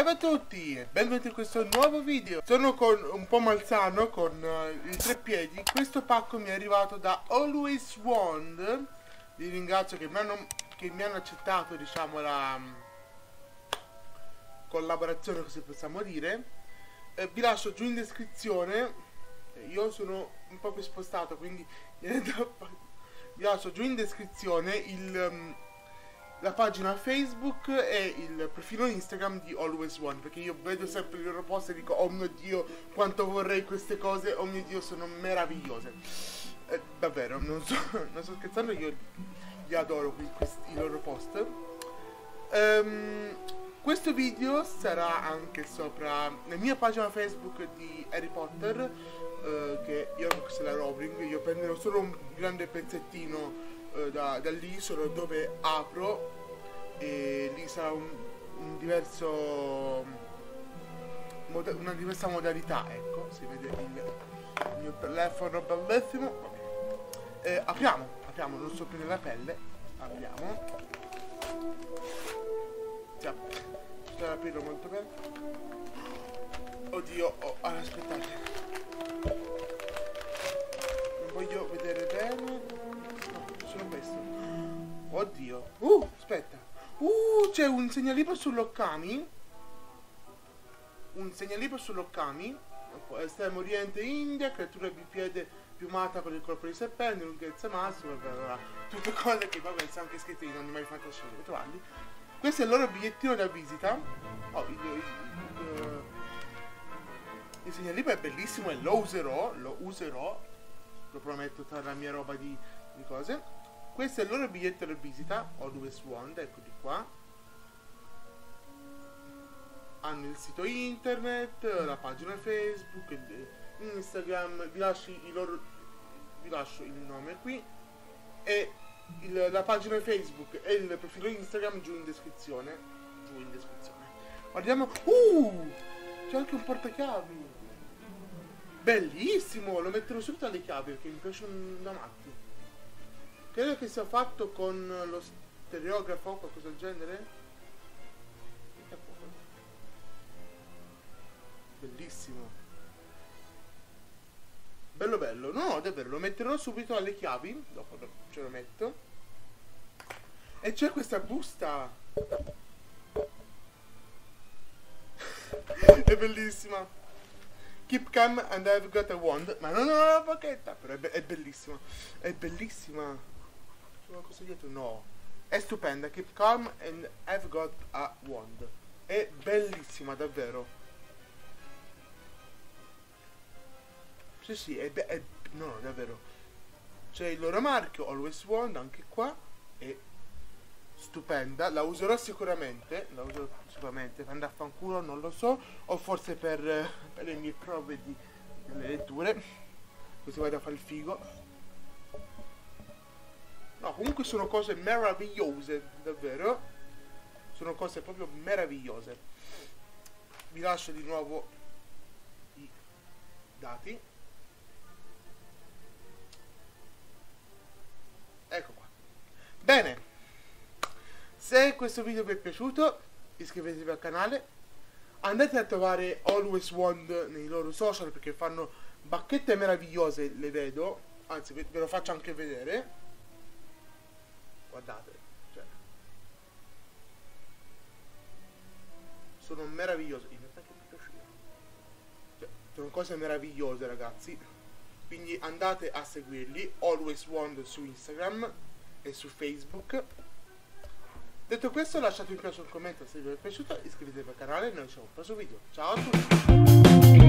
Salve a tutti e benvenuti in questo nuovo video. Sono con un po' malsano con i tre piedi. Questo pacco mi è arrivato da Always Wand. Vi ringrazio che mi hanno accettato, diciamo, la collaborazione, così possiamo dire. Vi lascio giù in descrizione. Io sono un po' più spostato, quindi vi lascio giù in descrizione la pagina Facebook e il profilo Instagram di Always One, perché io vedo sempre i loro post e dico: oh mio Dio, quanto vorrei queste cose, oh mio Dio, sono meravigliose. Davvero, non sto scherzando, io li adoro i loro post. Questo video sarà anche sopra la mia pagina Facebook di Harry Potter, che io questa è la Rowling. Io prenderò solo un grande pezzettino da lì, solo dove apro, e lì sarà una diversa modalità. Ecco, si vede il mio telefono bellissimo. Apriamo, non so prendere la pelle. Apriamo. Già, sto aprendo molto bene. Oddio, aspettate, non voglio vedere bene. Solo questo. Oddio. Aspetta. C'è un segnalibro sull'Occami. Estremo Oriente India, creatura bipiede piumata con il corpo di serpente, lunghezza massima, bla bla bla. Tutte cose che vabbè sono anche scritte in animali fantascienza trovarli. Questo è il loro bigliettino da visita. Il segnalibro è bellissimo e lo userò. Lo prometto, tra la mia roba di cose. Questo è il loro biglietto da visita, Always Wand, eccoli qua. Hanno il sito internet, la pagina Facebook, Instagram. Vi lascio il nome qui, e la pagina Facebook e il profilo Instagram giù in descrizione. Guardiamo. C'è anche un portachiavi. Bellissimo, lo metterò subito alle chiavi perché mi piacciono da matti. Credo che sia fatto con lo stereografo o qualcosa del genere. Bellissimo. Bello. No, davvero, lo metterò subito alle chiavi. Dopo ce lo metto. E c'è questa busta. È bellissima. Keep calm and I've got a wand. Ma non ho la bacchetta. Però è bellissima. C'è qualcosa dietro? No. È stupenda. Keep calm and I've got a wand. È bellissima, davvero. Sì, no, davvero. C'è il loro marchio, Always Wand, anche qua. È stupenda. La userò sicuramente. Per andare a fanculo, non lo so. O forse per le mie prove delle letture. Così vado a fare il figo. No, comunque sono cose meravigliose, davvero. Sono cose proprio meravigliose. Vi lascio di nuovo i dati. Ecco qua. Bene. Se questo video vi è piaciuto, iscrivetevi al canale. Andate a trovare Always Wand nei loro social, perché fanno bacchette meravigliose, le vedo. Anzi, ve lo faccio anche vedere. Guardate, cioè, sono meravigliose. In realtà che cioè, sono cose meravigliose, ragazzi. Quindi andate a seguirli, Always Wand, su Instagram e su Facebook. Detto questo, lasciate un mi piace, un commento se vi è piaciuto, iscrivetevi al canale e noi ci vediamo al prossimo video. Ciao a tutti!